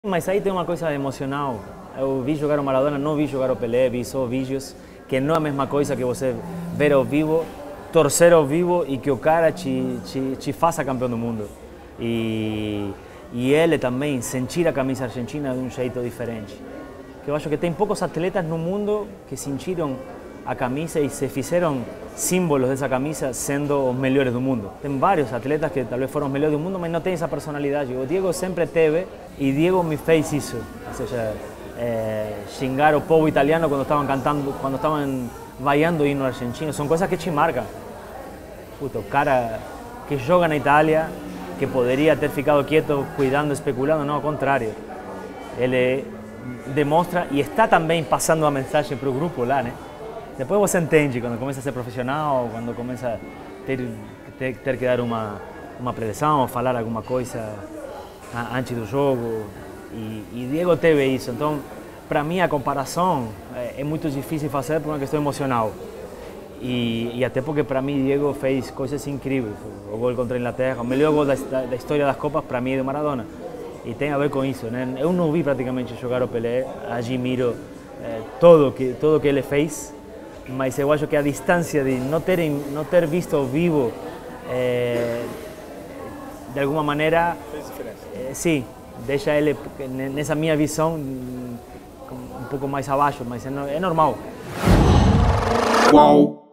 Mas aí tem uma coisa emocional. Eu vi jogar o Maradona, não vi jogar o Pelé, vi só vídeos, que não é a mesma coisa que você ver ao vivo, torcer ao vivo e que o cara te faça campeão do mundo. E ele também sentir a camisa argentina de um jeito diferente. Eu acho que tem poucos atletas no mundo que sentiram a camisa e se fizeram símbolos dessa camisa sendo os melhores do mundo. Tem vários atletas que talvez foram os melhores do mundo, mas não têm essa personalidade. O Diego sempre teve e Diego me fez isso. Ou seja, xingar o povo italiano quando estavam cantando, quando estavam vaiando o hino argentino, são coisas que te marcam. Puta, o cara que joga na Itália, que poderia ter ficado quieto, cuidando, especulando, não, ao contrário. Ele demonstra e está também passando a mensagem para o grupo lá, né? Depois você entende, quando começa a ser profissional, quando começa a ter que dar uma preleção, falar alguma coisa antes do jogo. E Diego teve isso. Então, para mim, a comparação é muito difícil fazer por uma questão emocional. E até porque, para mim, Diego fez coisas incríveis. O gol contra a Inglaterra, o melhor gol da história das Copas, para mim, é do Maradona. E tem a ver com isso, né? Eu não vi praticamente jogar o Pelé, admiro tudo que ele fez, mas eu acho que a distância de não ter visto ao vivo, de alguma maneira, fez diferença. Sim, deixa ele, nessa minha visão, um pouco mais abaixo, mas é normal. Uau!